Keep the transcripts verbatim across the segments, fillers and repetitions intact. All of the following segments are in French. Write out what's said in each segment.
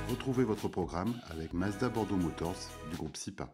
Retrouvez votre programme avec Mazda Bordeaux Motors du groupe SIPA.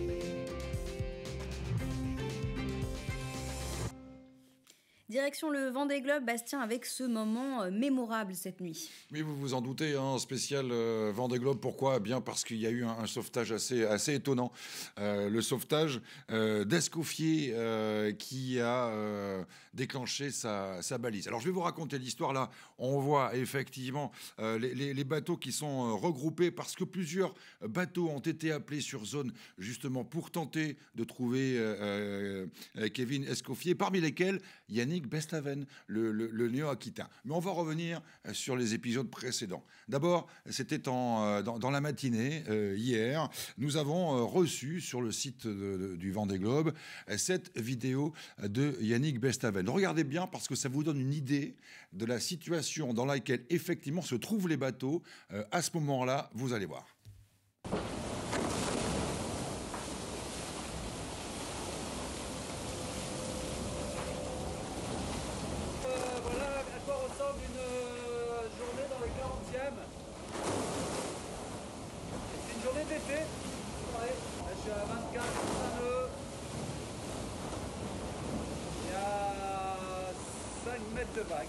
Direction le Vendée Globe, Bastien, avec ce moment euh, mémorable cette nuit. Oui, vous vous en doutez, hein, spécial euh, Vendée Globe. Pourquoi? Eh bien parce qu'il y a eu un, un sauvetage assez, assez étonnant. Euh, le sauvetage euh, d'Escoffier euh, qui a euh, déclenché sa, sa balise. Alors je vais vous raconter l'histoire là. On voit effectivement euh, les, les, les bateaux qui sont euh, regroupés parce que plusieurs bateaux ont été appelés sur zone justement pour tenter de trouver euh, euh, Kevin Escoffier, parmi lesquels Yannick Bestaven, le, le, le néo-aquitain. Mais on va revenir sur les épisodes précédents. D'abord, c'était en, dans, dans la matinée, euh, hier, nous avons euh, reçu sur le site de, de, du Vendée Globe cette vidéo de Yannick Bestaven. Regardez bien parce que ça vous donne une idée de la situation dans laquelle effectivement se trouvent les bateaux. Euh, à ce moment-là, vous allez voir. C'est une journée d'été. Ouais. Là, je suis à vingt-quatre, vingt-deux. Il y a cinq mètres de vague.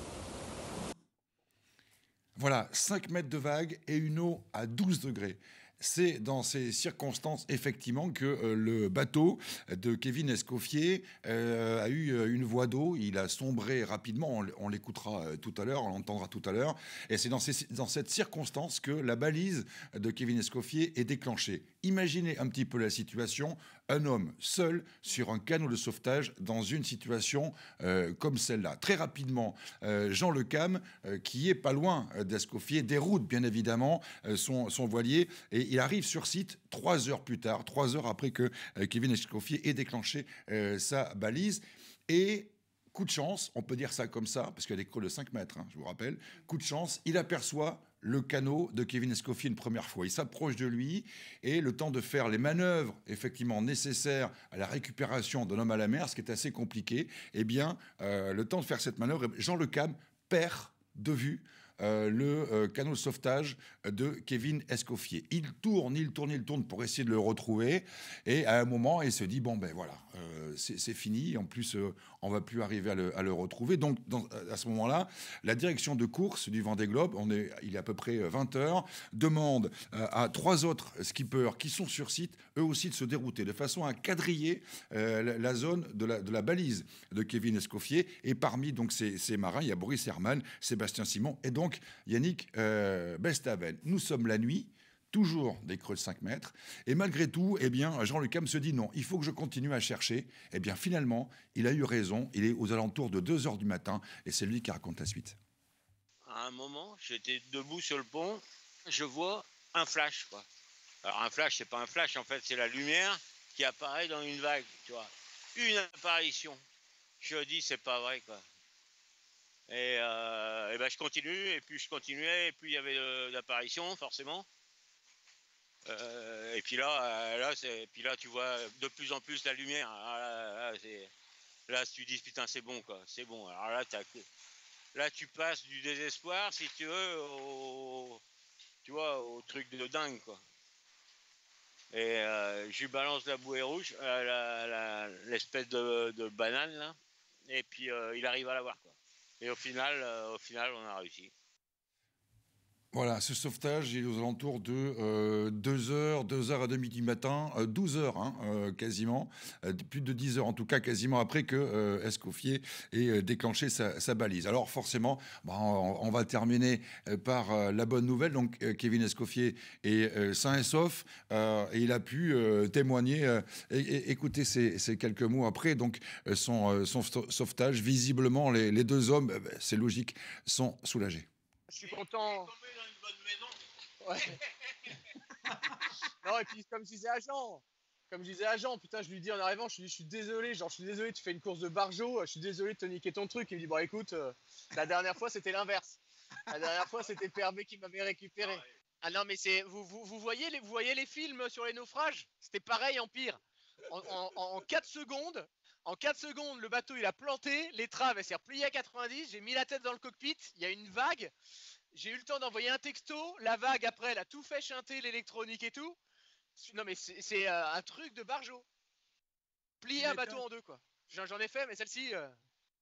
Voilà, cinq mètres de vague et une eau à douze degrés. C'est dans ces circonstances, effectivement, que euh, le bateau de Kevin Escoffier euh, a eu euh, une voie d'eau. Il a sombré rapidement. On, on l'écoutera euh, tout à l'heure, on l'entendra tout à l'heure. Et c'est dans, ces, dans cette circonstance que la balise de Kevin Escoffier est déclenchée. Imaginez un petit peu la situation. Un homme seul sur un canot de sauvetage dans une situation euh, comme celle-là. Très rapidement, euh, Jean Le Cam, euh, qui est pas loin d'Escoffier, déroute bien évidemment euh, son, son voilier et il arrive sur site trois heures plus tard, trois heures après que euh, Kevin Escoffier ait déclenché euh, sa balise. Et coup de chance, on peut dire ça comme ça, parce qu'il y a des creux de cinq mètres, hein, je vous rappelle. Coup de chance, il aperçoit le canot de Kevin Escoffier une première fois. Il s'approche de lui et le temps de faire les manœuvres effectivement nécessaires à la récupération d'un homme à la mer, ce qui est assez compliqué, eh bien, euh, le temps de faire cette manœuvre, Jean Le Cam perd de vue euh, le euh, canot de sauvetage de Kevin Escoffier. Il tourne, il tourne, il tourne pour essayer de le retrouver. Et à un moment, il se dit, bon, ben voilà, euh, c'est fini. En plus, euh, on va plus arriver à le, à le retrouver. Donc, dans, à ce moment-là, la direction de course du Vendée Globe, on est, il est à peu près vingt heures, demande euh, à trois autres skippers qui sont sur site, eux aussi, de se dérouter, de façon à quadriller euh, la, la zone de la, de la balise de Kevin Escoffier. Et parmi donc ces, ces marins, il y a Boris Herman, Sébastien Simon et donc Yannick euh, Bestaven. Nous sommes la nuit, toujours des creux de cinq mètres, et malgré tout, eh bien, Jean Le Cam se dit non, il faut que je continue à chercher. Eh bien, finalement, il a eu raison, il est aux alentours de deux heures du matin, et c'est lui qui raconte la suite. À un moment, j'étais debout sur le pont, je vois un flash, quoi. Alors un flash, c'est pas un flash, en fait, c'est la lumière qui apparaît dans une vague, tu vois. Une apparition. Je dis, c'est pas vrai, quoi. Et, euh, et ben je continue, et puis je continuais, et puis il y avait de l'apparition, forcément. Euh, et puis là, là, puis là, tu vois de plus en plus la lumière. Là, là, là tu dis, putain, c'est bon, quoi, c'est bon. Alors là, là, tu passes du désespoir, si tu veux, au, tu vois, au truc de dingue, quoi. Et euh, je lui balance la bouée rouge, euh, l'espèce de, de banane, là, et puis euh, il arrive à l'avoir, quoi. Et au final, euh, au final, on a réussi. Voilà, ce sauvetage, il est aux alentours de euh, deux heures, deux heures et demie du matin, euh, douze heures hein, euh, quasiment, euh, plus de dix heures en tout cas, quasiment après que euh, Escoffier ait euh, déclenché sa, sa balise. Alors forcément, bon, on, on va terminer euh, par euh, la bonne nouvelle. Donc euh, Kevin Escoffier est euh, sain et sauf euh, et il a pu euh, témoigner, euh, et, et, écouter ces, ces quelques mots après donc euh, son, euh, son sauvetage. Visiblement, les, les deux hommes, euh, c'est logique, sont soulagés. Je suis content. Tombé dans une bonne maison. Ouais. Non, et puis comme je disais à Jean, comme je disais à Jean, putain, je lui dis en arrivant, je lui dis, je suis désolé, genre, je suis désolé, tu fais une course de barjo, je suis désolé de te niquer ton truc. Il me dit, bon, écoute, euh, la dernière fois, c'était l'inverse. La dernière fois, c'était P R B qui m'avait récupéré. Ah non, mais c'est, vous, vous, vous voyez les, vous voyez les films sur les naufrages? C'était pareil en pire. En, en, en quatre secondes, en quatre secondes, le bateau il a planté, l'étrave elle s'est repliée à quatre-vingt-dix, j'ai mis la tête dans le cockpit, il y a une vague. J'ai eu le temps d'envoyer un texto. La vague, après, elle a tout fait chanter, l'électronique et tout. Non, mais c'est c'est, euh, un truc de barjo. Plier un bateau en deux, quoi. J'en j'en ai fait, mais celle-ci... euh,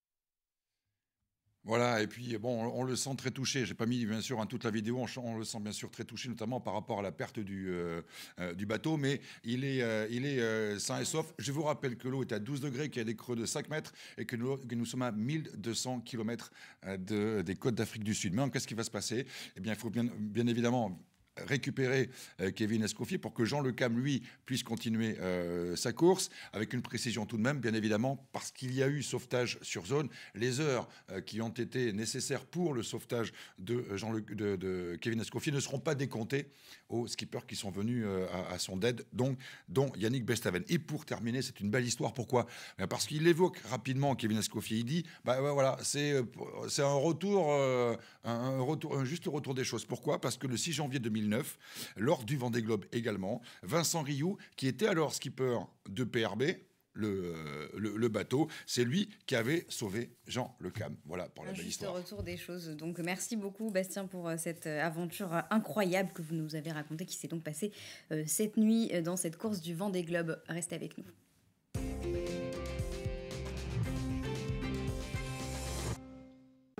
Voilà, et puis bon, on, on le sent très touché. J'ai pas mis bien sûr hein, toute la vidéo, on, ch- on le sent bien sûr très touché, notamment par rapport à la perte du, euh, euh, du bateau, mais il est, euh, il est euh, sain et sauf. Je vous rappelle que l'eau est à douze degrés, qu'il y a des creux de cinq mètres et que nous, que nous sommes à mille deux cents kilomètres de, des côtes d'Afrique du Sud. Maintenant, qu'est-ce qui va se passer? Eh bien, il faut bien, bien évidemment récupérer euh, Kevin Escoffier pour que Jean Le Cam, lui, puisse continuer euh, sa course, avec une précision tout de même, bien évidemment, parce qu'il y a eu sauvetage sur zone. Les heures euh, qui ont été nécessaires pour le sauvetage de, Jean Le, de, de Kevin Escoffier ne seront pas décomptées aux skippers qui sont venus euh, à, à son aide, donc, dont Yannick Bestaven. Et pour terminer, c'est une belle histoire. Pourquoi? Parce qu'il évoque rapidement Kevin Escoffier. Il dit, bah ouais, voilà, c'est euh, c'est un retour, euh, un, un retour, un juste retour des choses. Pourquoi? Parce que le six janvier deux mille neuf, lors du Vendée Globe également, Vincent Rioux, qui était alors skipper de P R B, le, euh, le, le bateau, c'est lui qui avait sauvé Jean Le Cam. Voilà pour la Un belle juste histoire. retour des choses. Donc merci beaucoup Bastien pour euh, cette euh, aventure euh, incroyable que vous nous avez racontée, qui s'est donc passée euh, cette nuit euh, dans cette course du Vendée Globe. Restez avec nous.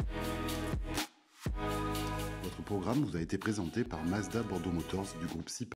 Votre programme vous a été présenté par Mazda Bordeaux Motors du groupe C I P.